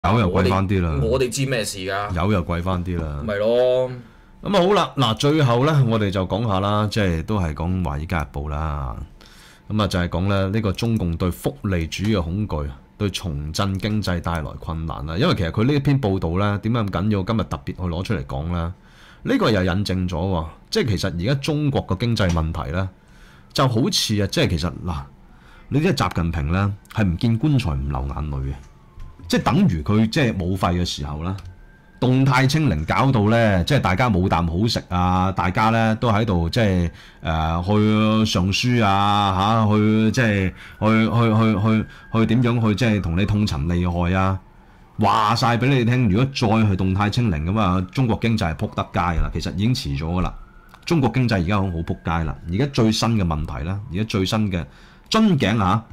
油又貴翻啲啦， 我哋知咩事㗎？ 油又貴翻啲啦， 咪咯。 咁啊好啦，嗱最後咧，我哋就講下啦，即係都係講《華爾街日報》啦。咁啊就係講咧呢個中共對福利主義嘅恐懼，對重振經濟帶來困難啦。因為其實佢呢一篇報導咧點解咁緊要？今日特別去攞出嚟講啦。呢個又引證咗喎，即係其實而家中國嘅經濟問題咧，就好似啊，即係其實嗱，你啲習近平咧係唔見棺材唔流眼淚嘅，即係等於佢即係冇肺嘅時候啦。動態清零搞到咧，即係大家冇啖好食啊！大家咧都喺度即係去上書啊嚇，去即係去點樣去即係同你痛陳利害啊！話晒俾你聽，如果再去動態清零咁啊，中國經濟係撲得街㗎啦。其實已經遲咗㗎啦。中國經濟而家好撲街啦。而家最新嘅問題啦，而家最新嘅樽頸嚇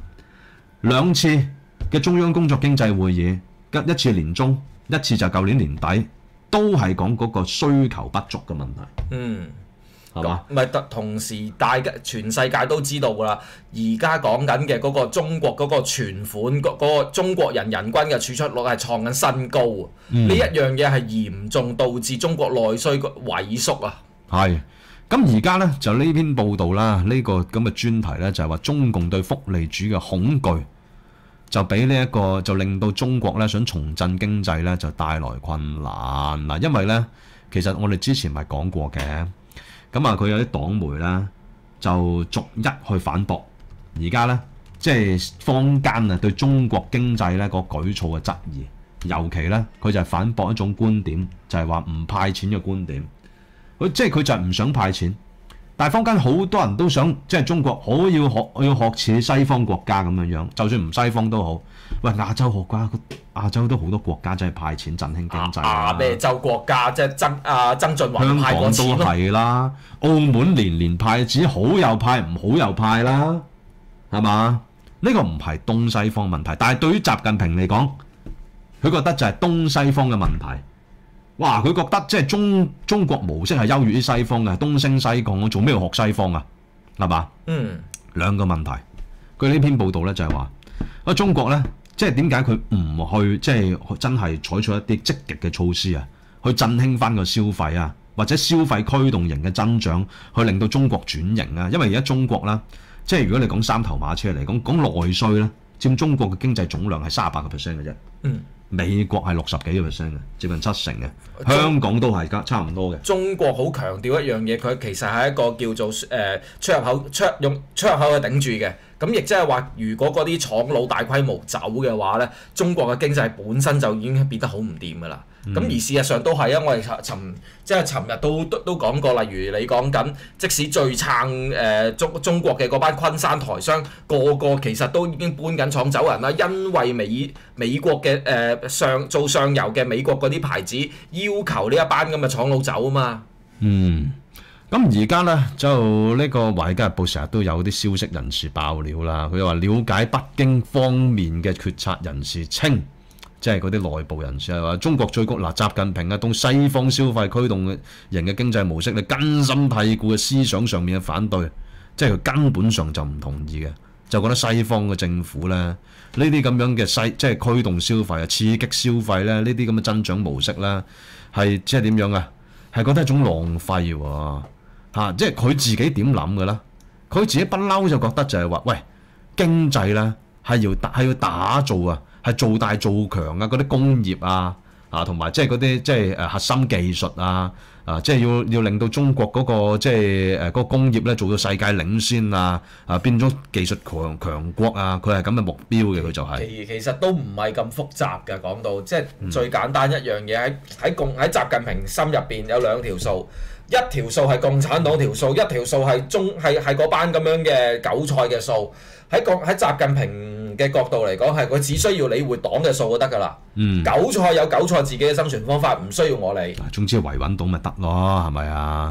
，2次嘅中央工作經濟會議，一次年中。一次就舊年年底，都係講嗰個需求不足嘅問題。係嘛？ 咪同時大家全世界都知道㗎啦。而家講緊嘅嗰個中國嗰個存款嗰個中國人均嘅儲蓄率係創緊新高啊！呢一樣嘢係嚴重導致中國內需萎縮啊！ 係。咁而家咧就呢篇報導啦，呢個咁嘅專題咧就係話中共對福利主義嘅恐懼。就俾呢一個就令到中國咧想重振經濟咧就帶來困難嗱，因為咧其實我哋之前咪講過嘅，咁啊佢有啲黨媒咧就逐一去反駁，而家咧即係坊間啊對中國經濟咧個舉措嘅質疑，尤其咧佢就係反駁一種觀點，就係話唔派錢嘅觀點，佢就係唔想派錢。但係坊間好多人都想，即係中國要學似西方國家咁樣，就算唔西方都好。喂，亞洲都好多國家真係派錢振興經濟啦。 咩洲國家即係曾俊華香派過錢港都係啦，澳門年年派紙，好又派，唔好又派啦，係嘛？呢個唔係東西方問題，但係對於習近平嚟講，佢覺得就係東西方嘅問題。哇！佢覺得即係中國模式係優越於西方嘅，東升西降，我做咩要學西方啊？係嘛？兩個問題。佢呢篇報導咧就係話，中國咧即係點解佢唔去即係真係採取一啲積極嘅措施啊，去振興翻個消費啊，或者消費驅動型嘅增長，去令到中國轉型啊？因為而家中國啦，即係如果你講三頭馬車嚟講內需咧，佔中國嘅經濟總量係38%嘅啫。美國係60幾%嘅，接近70%嘅。香港都係差唔多嘅。 中國好強調一樣嘢，佢其實係一個叫做出入口用出入口去頂住嘅。咁亦即係話，如果嗰啲廠佬大規模走嘅話咧，中國嘅經濟本身就已經變得好唔掂㗎啦。咁而事實上都係啊，我哋尋日都講過，例如你講緊，即使最撐中國嘅嗰班昆山台商，個其實都已經搬緊廠走人啦，因為美國嘅做上游嘅美國嗰啲牌子要求呢一班咁嘅廠佬走啊嘛。 咁而家咧就呢個《華爾街日報》成日都有啲消息人士爆料啦，佢話了解北京方面嘅決策人士稱，即係嗰啲內部人士係話中國最高習近平啊，對西方消費驅動型嘅經濟模式，你根深蒂固嘅思想上面嘅反對，即係佢根本上就唔同意嘅，就覺得西方嘅政府咧呢啲咁樣嘅即係驅動消費啊、刺激消費咧，呢啲咁嘅增長模式咧係即係點樣啊？係覺得係一種浪費喎。即係佢自己點諗嘅啦？佢自己不嬲就覺得就係話，喂，經濟咧係要打造啊，係做大做強啊，嗰啲工業啊，同埋即係嗰啲即係核心技術啊，即係要令到中國嗰個即係嗰個工業咧做到世界領先啊，變咗技術強國啊，佢係咁嘅目標嘅，佢就係。 其實都唔係咁複雜嘅，講到即係最簡單一樣嘢喺習近平心入邊有兩條數。一條數係共產黨條數，一條數係嗰班咁樣嘅韭菜嘅數。喺習近平嘅角度嚟講，係佢只需要理會黨嘅數就得㗎啦。韭菜有韭菜自己嘅生存方法，唔需要我理。 總之維穩到咪得咯，係咪啊？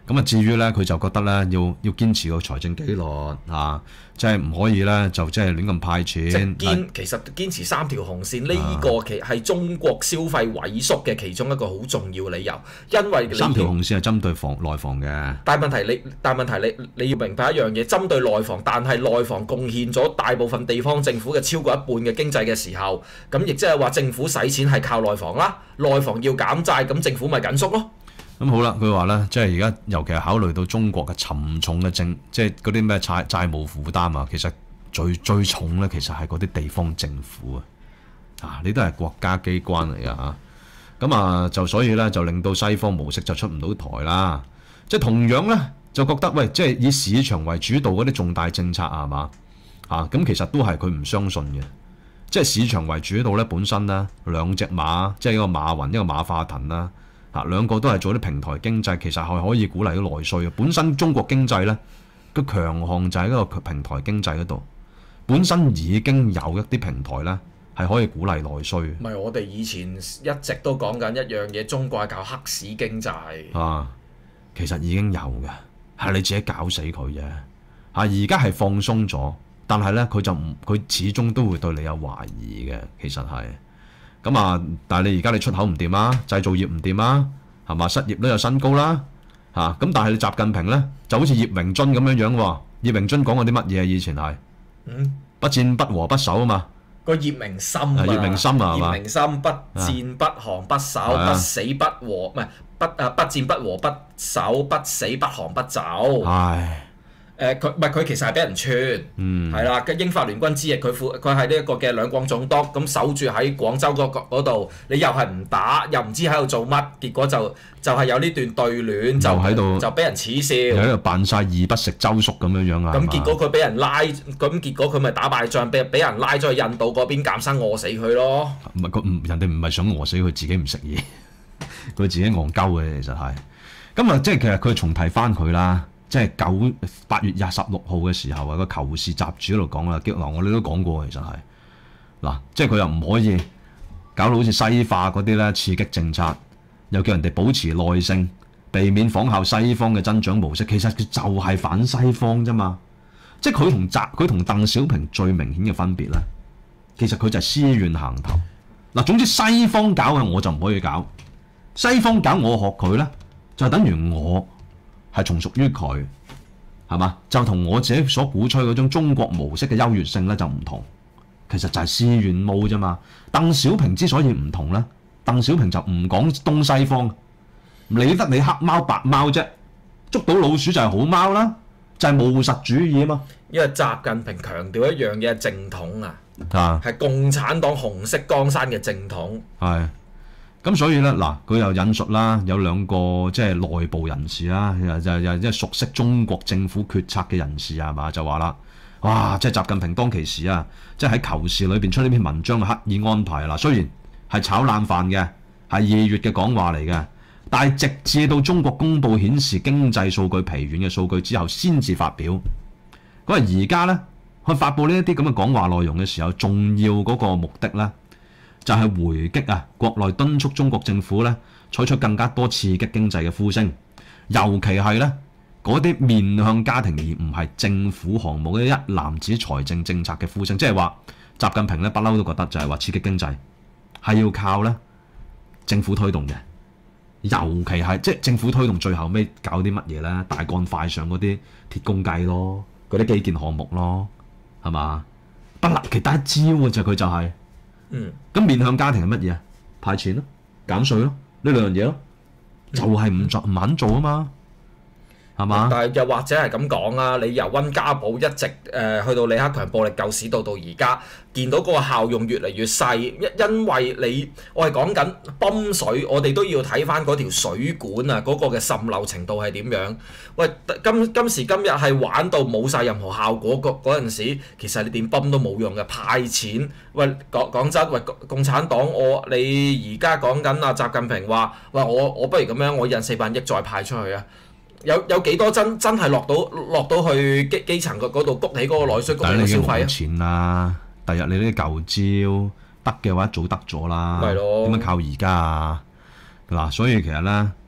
咁啊，至於咧，佢就覺得咧要堅持個財政紀律啊，即係唔可以咧就即係亂咁派錢。 其實堅持三條紅線呢個其係中國消費萎縮嘅其中一個好重要理由，因為三條紅線係針對內房嘅。 但係問題你要明白一樣嘢，針對內房，但係內房貢獻咗大部分地方政府嘅超過一半嘅經濟嘅時候，咁亦即係話政府使錢係靠內房啦，內房要減債，咁政府咪緊縮咯。 咁好啦，佢話咧，即係而家尤其係考慮到中國嘅沉重嘅即係嗰啲咩債務負擔啊，其實最重咧，其實係嗰啲地方政府啊，你都係國家機關嚟㗎嚇。咁啊，就所以咧，就令到西方模式就出唔到台啦。即係同樣咧，就覺得喂，即係以市場為主導嗰啲重大政策係嘛啊？咁其實都係佢唔相信嘅。即係市場為主導咧，本身咧兩隻馬，即係一個馬雲，一個馬化騰啦。兩個都係做啲平台經濟，其實係可以鼓勵到內需嘅。本身中國經濟咧個強項就喺嗰個平台經濟嗰度，本身已經有一啲平台咧係可以鼓勵內需。 唔係我哋以前一直都講緊一樣嘢，中國係靠黑市經濟啊，其實已經有嘅，係你自己搞死佢啫。而家係放鬆咗，但係咧佢始終都會對你有懷疑嘅，其實係。咁啊！但係你而家你出口唔掂啊，製造業唔掂啊，係嘛？失業率有新高啦，咁但係你習近平咧就好似葉榮津咁樣樣喎。葉榮津講過啲乜嘢？以前係不戰不和不守啊嘛。 個葉明心啊， 葉明心啊，係嘛？ 葉明心不戰不降不守，不死不和，唔係不戰不和不守，不死不降不走。 唉。 佢其實係俾人串，係啦。嘅英法聯軍之役，佢係呢一個嘅兩廣總督，咁守住喺廣州嗰度，你又係唔打，又唔知喺度做乜，結果就係有呢段對聯，就喺度就俾人恥笑， 又喺度扮晒義不食周粟咁樣樣啊！ 咁結果佢俾人拉，咁結果佢咪打敗仗，俾人拉咗去印度嗰邊減生餓死佢咯。 唔係人哋唔係想餓死佢，自己唔食嘢，佢自己戇鳩嘅其實係。咁啊，即係其實佢重提翻佢啦。即係8月26號嘅時候啊，個《求是》雜誌嗰度講啦，我哋都講過其實係嗱，即係佢又唔可以搞到好似西化嗰啲咧刺激政策，又叫人哋保持耐性，避免仿效西方嘅增長模式。其實佢就係反西方啫嘛。即係佢同鄧小平最明顯嘅分別咧，其實佢就係私怨行頭嗱。總之西方搞嘅我就唔可以搞，西方搞我學佢咧，就等於我係從屬於佢，係嘛？就同我自己所鼓吹嗰種中國模式嘅優越性咧就唔同，其實就係私怨毛啫嘛。鄧小平之所以唔同咧，鄧小平就唔講東西方，唔理得你黑貓白貓啫，捉到老鼠就係好貓啦，就係務實主義啊嘛。 因為習近平強調一樣嘢係正統啊， 係共產黨紅色江山嘅正統。 係。咁所以咧，嗱佢又引述啦，有兩個即係內部人士啦，又即係熟悉中國政府決策嘅人士係嘛，就話啦，哇！即係習近平當其時啊，即係喺《求是》裏邊出呢篇文章刻意安排啦。雖然係炒冷飯嘅，係2月嘅講話嚟嘅，但係直至到中國公佈顯示經濟數據疲軟嘅數據之後，先至發表。咁啊，而家咧去發布呢一啲咁嘅講話內容嘅時候，重要嗰個目的咧，就係回擊啊！國內敦促中國政府咧採取更加多刺激經濟嘅呼聲，尤其係咧嗰啲面向家庭而唔係政府項目嘅一攬子財政政策嘅呼聲，即係話習近平咧不嬲都覺得就係話刺激經濟係要靠咧政府推動嘅，尤其係即係政府推動最後尾搞啲乜嘢咧？大幹快上嗰啲鐵公雞咯，嗰啲基建項目咯，係嘛？不立其他一招嘅就佢就係。咁面向家庭係乜嘢啊？派錢咯，減稅咯，呢兩樣嘢咯，就係唔肯做啊嘛，係嘛？但係又或者係咁講啊，你由温家寶一直去到李克強暴力救市到而家，見到嗰個效用越嚟越細，因為我係講緊泵水，我哋都要睇翻嗰條水管啊，嗰個嘅滲漏程度係點樣？喂，今時今日係玩到冇晒任何效果嗰陣時，其實你點泵都冇用嘅，派錢。喂，講真，喂，共產黨你而家講緊啊，習近平話，喂，我不如咁樣，我印400億再派出去啊！有幾多真係落到去基層嗰度谷起嗰個內需，谷起個消費啊？ 冇錢啦！第日你呢啲舊招得嘅話，早得咗啦。係咯。點樣靠而家啊？嗱，所以其實咧，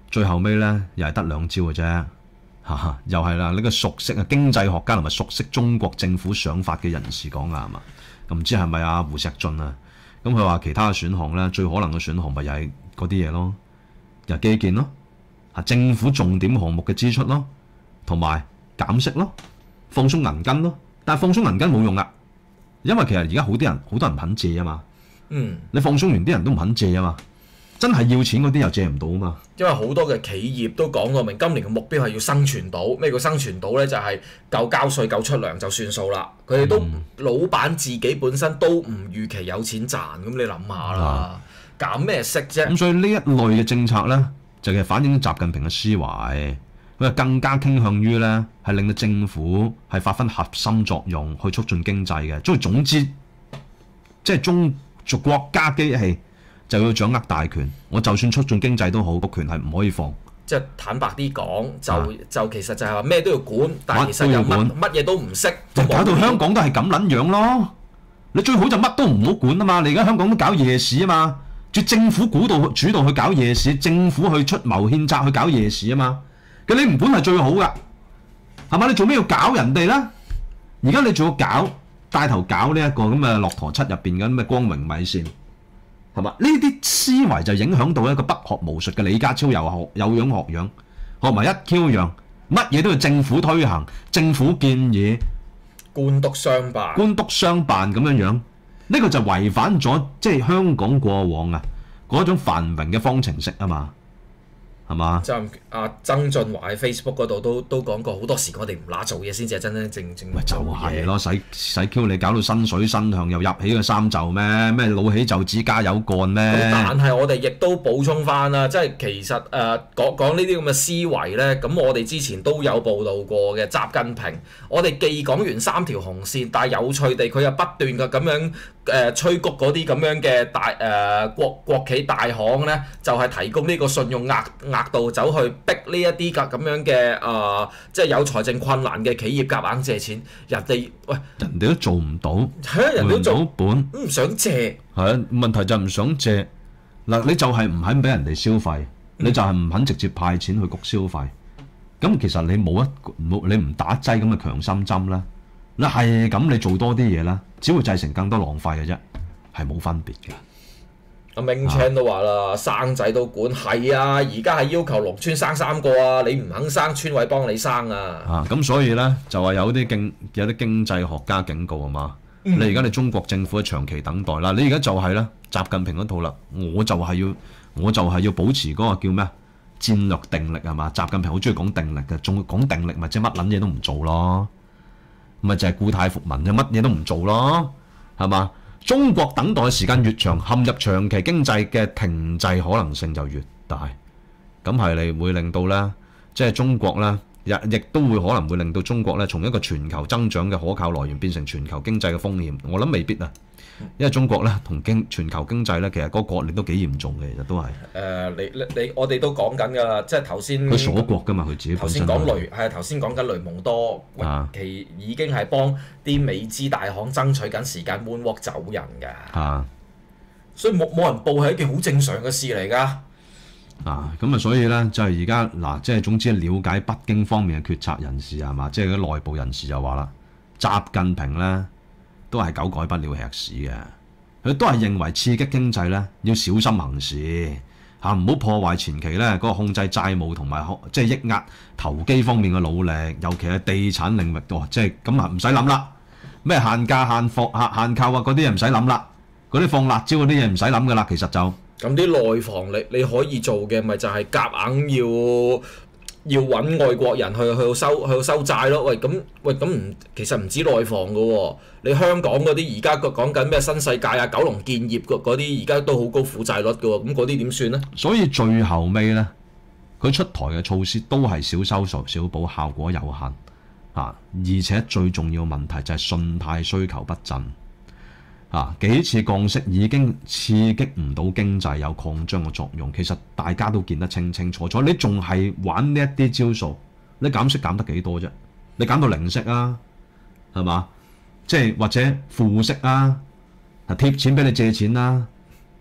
最後尾咧又係得兩招嘅啫，又係啦，呢個熟悉經濟學家同埋熟悉中國政府想法嘅人士講啊，係嘛？咁唔知係咪阿胡錫進啊？咁佢話其他嘅選項咧，最可能嘅選項咪又係嗰啲嘢咯，又係基建咯，政府重點項目嘅支出咯，同埋減息咯，放鬆銀根咯。但係放鬆銀根冇用啦，因為其實而家好多人唔肯借啊嘛。你放鬆完啲人都唔肯借啊嘛，真係要錢嗰啲又借唔到啊嘛。 因為好多嘅企業都講到明，今年嘅目標係要生存到。咩叫生存到呢？就係夠交稅、夠出糧就算數啦。佢哋都老闆自己本身都唔預期有錢賺，咁你諗下啦，減咩息啫？ 咁所以呢一類嘅政策呢，就係反映習近平嘅思維，佢更加傾向於呢係令到政府係發揮核心作用去促進經濟嘅。總之，即係做國家機器就要掌握大權。我就算促進經濟都好，個權係唔可以放。 即係坦白啲講，就其實就係話咩都要管，但係其實又乜嘢都唔識， 就搞到香港都係咁撚樣咯。你最好就乜都唔好管啊嘛！你而家香港都搞夜市啊嘛，政府主導去搞夜市，政府去出謀獻策去搞夜市啊嘛。咁你唔管係最好噶，係嘛？你做咩要搞人哋咧？而家你仲要帶頭搞呢一個咁嘅駱駝漆入邊嘅咁嘅光榮米線，係嘛？呢啲思維就影響到一個不學無術嘅李家超有樣學樣，學埋一 Q 樣，乜嘢都要政府推行，政府建議， 官督商辦咁樣，呢個就違反咗即係香港過往嗰種繁榮嘅方程式啊嘛。係嘛？ 就曾俊華喺 Facebook 嗰度都講過，好多時我哋唔乸做嘢先至係真真正正。 咪就係咯，使 Q 你搞到身水身香，又入起個衫袖咩？咩老起就指加油幹咩？ 但係我哋亦都補充翻啦，即係其實講呢啲咁嘅思維咧，咁我哋之前都有報導過嘅。習近平，我哋既講完3條紅線，但係有趣地佢又不斷嘅咁樣催谷嗰啲咁樣嘅國企大行咧，就係提供呢個信用額度走去逼呢一啲咁樣嘅即係有財政困難嘅企業夾硬借錢，人哋都做唔到， 人哋都做本， 唔想借。 係啊，問題就唔想借嗱，你就係唔肯俾人哋消費，你就係唔肯直接派錢去谷消費。咁其實你你唔打劑咁嘅強心針啦，你係咁你做多啲嘢啦，只會製成更多浪費嘅啫，係冇分別嘅。 阿明 Chan 都話啦，生仔都管，係啊，而家係要求農村生3個啊，你唔肯生，村委幫你生啊。咁所以咧就話有啲經濟學家警告啊嘛，你而家你中國政府長期等待啦，你而家就係咧習近平嗰套啦，我就係要保持嗰個叫咩戰略定力係嘛？習近平好中意講定力嘅，仲講定力咪即係乜撚嘢都唔做咯，咪就係故態復民，就乜嘢都唔做咯，係嘛？中國等待時間越長，陷入長期經濟嘅停滯可能性就越大，咁係你會令到咧，即係中國咧，亦都會可能會令到中國咧，從一個全球增長嘅可靠來源變成全球經濟嘅風險。我諗未必啊，因為中國咧同全球經濟咧，其實嗰個角力都幾嚴重嘅，其實都係。 我哋都講緊㗎啦，即係頭先佢鎖國㗎嘛，佢自己本身。頭先講緊雷蒙多，其已經係幫啲美資大行爭取緊時間 moonwalk 走人㗎。所以冇人報係一件好正常嘅事嚟㗎。 咁所以咧就係而家嗱，即係總之了解北京方面嘅決策人士係嘛，即係啲內部人士就話啦，習近平咧都係狗改不了吃屎嘅，佢都係認為刺激經濟咧要小心行事唔好破壞前期咧嗰個控制債務同埋即係抑壓投機方面嘅努力，尤其係地產領域度，即係咁唔使諗啦，咩限價限貨限購嗰啲嘢唔使諗啦，嗰啲放辣椒嗰啲嘢唔使諗噶啦，其實就。 咁啲內房你可以做嘅咪就係夾硬要揾外國人去收債咯。咁其實唔止內房嘅喎，你香港嗰啲而家講緊咩新世界啊、九龍建業嗰啲，而家都好高負債率嘅喎，咁嗰啲點算呢？ 所以最後尾呢，佢出台嘅措施都係小修小補，效果有限而且最重要嘅問題就係信貸需求不振。幾次降息已經刺激唔到經濟有擴張嘅作用，其實大家都見得清清楚楚。你仲係玩呢一啲招數，你減息減得幾多啫？你減到零息啊，係嘛？即係或者負息啊，貼錢俾你借錢啦，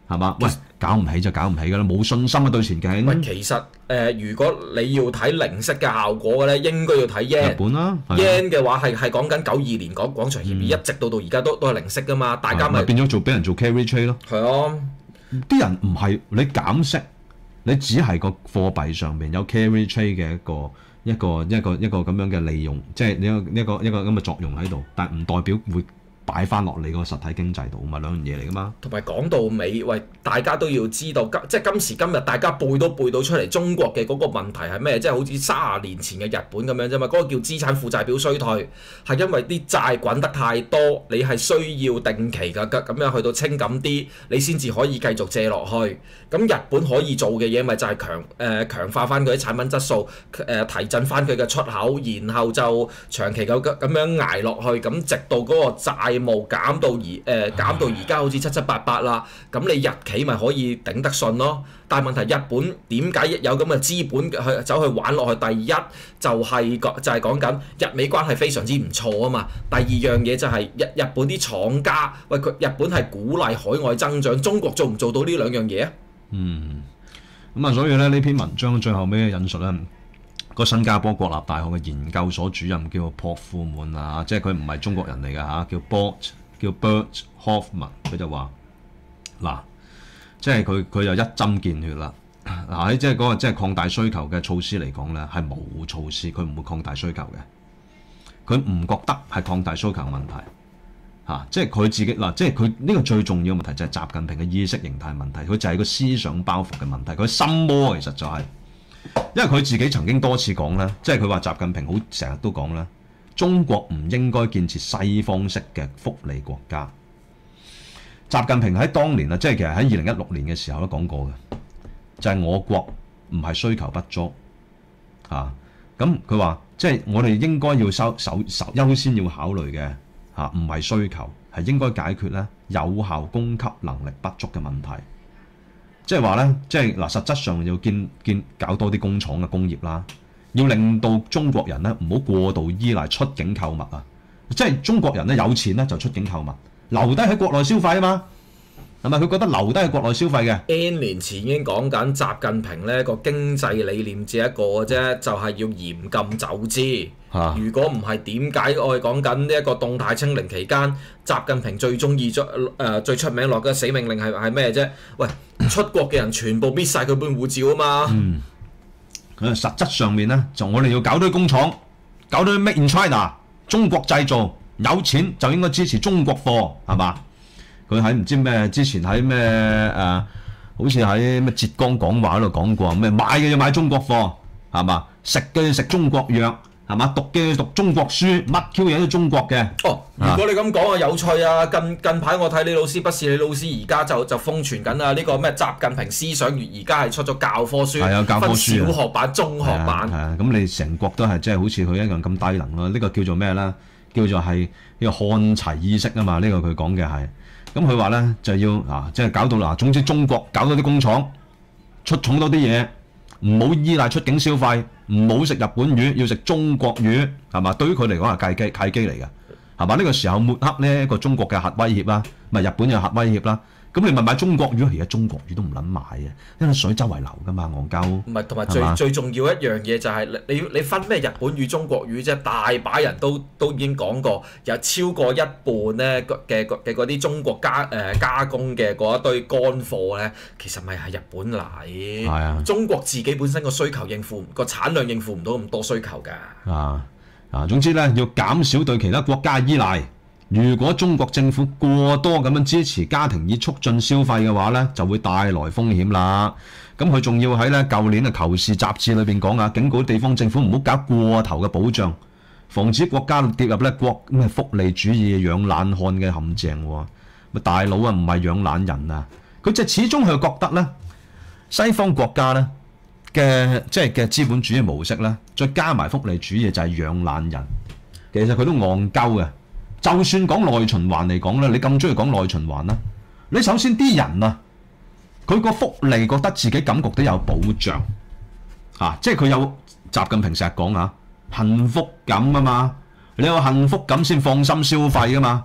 係嘛？喂，搞唔起就搞唔起㗎啦，冇信心啊對前景。 喂，其實如果你要睇零息嘅效果嘅咧，應該要睇 yen。 日本啦 yen 嘅話係講緊92年廣場協議，一直到而家都係零息㗎嘛，大家咪變咗俾人做 carry trade 咯。 係啊， 啲人唔係你減息，你只係個貨幣上面有 carry trade 嘅一個咁樣嘅利用，即係一個咁嘅作用喺度，但係唔代表會擺翻落你個實體經濟度，咪兩樣嘢嚟噶嘛。 同埋講到尾，喂，大家都要知道，即係今時今日大家背到出嚟，中國嘅嗰個問題係咩？即係好似30年前嘅日本咁樣啫嘛。嗰個叫資產負債表衰退，係因為啲債滾得太多，你係需要定期㗎咁樣去到清緊啲，你先至可以繼續借落去。咁日本可以做嘅嘢咪就係強化翻佢啲產品質素，提振翻佢嘅出口，然後就長期咁樣捱落去，咁直到嗰個債務減到而家好似7,788啦，咁你日企咪可以頂得順咯。但係問題日本點解有咁嘅資本去走去玩落去？第一就係講緊日美關係非常之唔錯啊嘛。第二樣嘢就係日本啲廠家，喂，佢日本係鼓勵海外增長，中國做唔做到呢兩樣嘢啊？ 咁啊，所以咧呢篇文章最後尾引述咧個新加坡國立大學嘅研究所主任叫朴富滿啊，即係佢唔係中國人嚟㗎嚇，叫 Bert Hoffman， 佢就話嗱，即係佢又一針見血啦。嗱喺即係嗰個即係擴大需求嘅措施嚟講咧，係冇措施，佢唔會擴大需求嘅，佢唔覺得係擴大需求問題。即係佢自己嗱，即係佢呢個最重要嘅問題就係習近平嘅意識形態問題，佢就係個思想包袱嘅問題，佢心魔其實就係，因為佢自己曾經多次講咧，即係佢話習近平好成日都講咧，中國唔應該建設西方式嘅福利國家。習近平喺當年啊，即係其實喺2016年嘅時候都講過嘅，就係我國唔係需求不足咁佢話即係我哋應該要優先要考慮嘅。唔係需求，係應該解決咧有效供給能力不足嘅問題。即係話咧，即係嗱，實質上要搞多啲工廠嘅工業啦，要令到中國人咧唔好過度依賴出境購物啊！即係中國人咧有錢咧就出境購物，留低喺國內消費啊嘛，係咪？佢覺得留低喺國內消費嘅。 N 年前已經講緊習近平呢個經濟理念只一個嘅啫，就係要嚴禁走資。如果唔係，點解我哋講緊呢一個動態清零期間，習近平最中意最出名落嘅死命令係咩啫？喂，出國嘅人全部搣晒佢本護照啊嘛！ 實質上面咧，就我哋要搞堆工廠，搞堆 Make in China， 中國製造，有錢就應該支持中國貨，係嘛？佢喺唔知咩之前喺咩好似喺咩浙江講話嗰度講過，咩買嘅要買中國貨，係嘛？食嘅要食中國藥。係嘛？讀嘅讀中國書，乜 Q 嘢都中國嘅。 如果你咁講啊，有趣啊！近排我睇李老師不是李老師，而家就瘋傳緊啊！呢個咩習近平思想月而家係出咗教科書， 係啊，教科書分小學版、中學版。 咁你成國都係即係好似佢一樣咁低能咯。呢個叫做咩咧？叫做係呢個看齊意識啊嘛。呢個佢講嘅係。咁佢話咧就要即係搞到總之中國搞到啲工廠出重多啲嘢。唔好依賴出境消費，唔好食日本魚，要食中國魚，係嘛？對於佢嚟講係契機嚟嘅，係嘛？呢個時候抹黑呢一個中國嘅核威脅啦，咪日本有核威脅啦。咁你咪買中國魚，而家中國魚都唔撚買嘅，因為水周圍流㗎嘛，戇鳩。 唔係，同埋最重要一樣嘢就係你分咩日本魚、中國魚啫？大把人都已經講過，有超過一半咧嘅嗰啲中國加工嘅嗰一堆乾貨咧，其實咪係日本嚟。係啊，中國自己本身個需求個產量應付唔到咁多需求㗎。 總之咧要減少對其他國家依賴。如果中國政府過多咁樣支持家庭以促進消費嘅話咧，就會帶來風險啦。咁佢仲要喺咧舊年嘅《求是》雜誌裏邊講警告地方政府唔好搞過頭嘅保障，防止國家跌入咧咩福利主義養懶漢嘅陷阱喎。大佬啊，唔係養懶人啊，佢就始終係覺得咧西方國家咧嘅即係嘅資本主義模式咧，再加埋福利主義就係養懶人。其實佢都戇鳩嘅。就算講內循環嚟講咧，你咁中意講內循環啦，你首先啲人啊，佢個福利覺得自己感覺都有保障，即係佢有習近平成日講幸福感啊嘛，你有幸福感先放心消費噶嘛。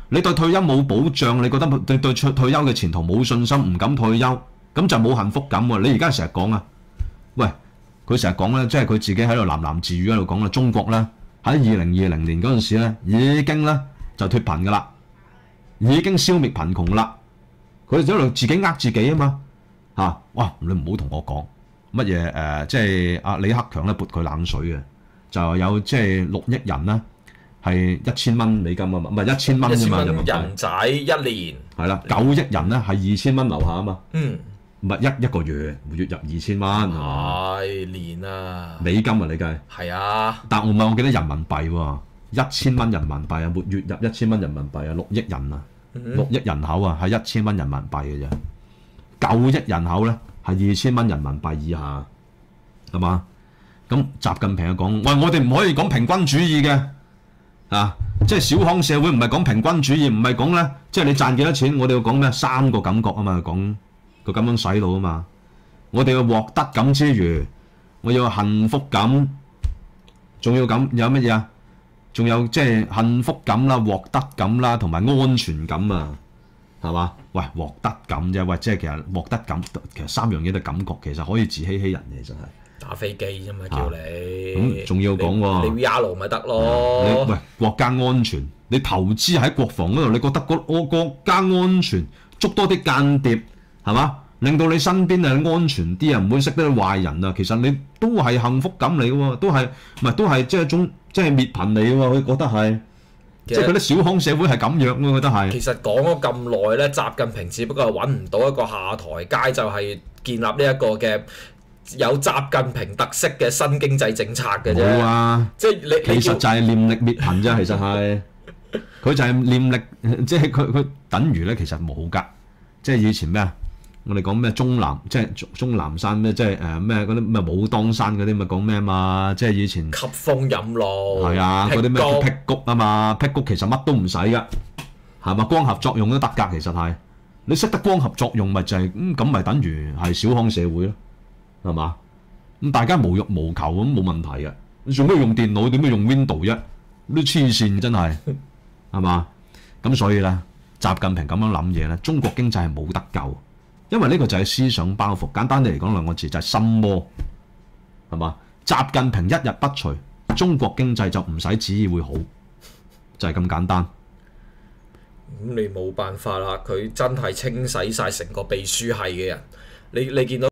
你對退休冇保障，你覺得對退休嘅前途冇信心，唔敢退休，咁就冇幸福感喎。你而家成日講啊，喂，佢成日講咧，即係佢自己喺度喃喃自語喺度講啦，中國咧喺2020年嗰陣時咧已經咧就脫貧噶啦，已經消滅貧窮啦。佢喺度自己呃自己啊嘛嚇，哇！你唔好同我講乜嘢即係阿李克強咧潑佢冷水嘅，就有即係6億人啦。係1000蚊美金啊嘛，唔係1000蚊啫嘛， 人仔一年係啦，9億人咧係2000蚊樓下啊嘛，唔係一個月月入2000蚊， 係年啊， 美金啊你計係啊， 但我唔係我記得人民幣喎，1000蚊人民幣啊，月入1000蚊人民幣啊，6億人啊，6億人口啊係1000蚊人民幣嘅啫，9億人口咧係2000蚊人民幣以下，係嘛？咁習近平就講，喂，我哋唔可以講平均主義嘅。即係小康社會唔係講平均主義，唔係講咧，即係你賺幾多錢，我哋要講咩3個感覺啊嘛，講佢咁樣洗腦啊嘛。我哋要獲得感之餘，我要幸福感，仲要咁有乜嘢啊？仲有即係幸福感啦、獲得感啦，同埋安全感啊，係嘛？喂，獲得感啫，喂，即係其實獲得感，其實3樣嘢嘅感覺，其實可以自欺欺人嘅，真係。打飛機啫嘛，叫你咁仲要講喎， 你 VR 咪得咯？ 喂，國家安全，你投資喺國防嗰度，你覺得我國家安全，捉多啲間諜係嘛？令到你身邊係安全啲啊，唔會識得壞人啊。其實你都係幸福感嚟嘅喎，都係即係一種即係滅貧嚟嘅喎。佢覺得係，即係嗰啲小康社會係咁樣咯。覺得係。其實講咗咁耐咧，習近平只不過係揾唔到一個下台階，就係建立呢一個嘅有習近平特色嘅新經濟政策嘅啫。冇啊， 即係你其實就係念力滅貧啫。其實係佢就係念力，即係佢等於咧，其實冇㗎。即係以前咩啊？我哋講咩鍾南山咩？即係咩嗰啲咩武當山嗰啲咪講咩嘛？即係以前吸風飲露係啊，嗰啲咩辟谷啊嘛，辟谷其實乜都唔使㗎，係嘛？光合作用都得㗎，其實係你識得光合作用咪就係咁咪等於係小康社會咯，係嘛？咁大家無欲無求咁冇問題嘅，你做咩用電腦？點解用 Windows 啫？都黐線真係係嘛？咁所以咧，習近平咁樣諗嘢咧，中國經濟係冇得救。因為呢個就係思想包袱，簡單地嚟講2個字就係心魔，係嘛？習近平一日不除，中國經濟就唔使旨意會好，就係咁簡單。 咁你冇辦法啦，佢真係清洗晒成個秘書系嘅人，你見到。